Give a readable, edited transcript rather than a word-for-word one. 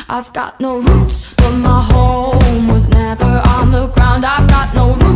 I've got no roots, but my home was never on the ground. I've got no roots.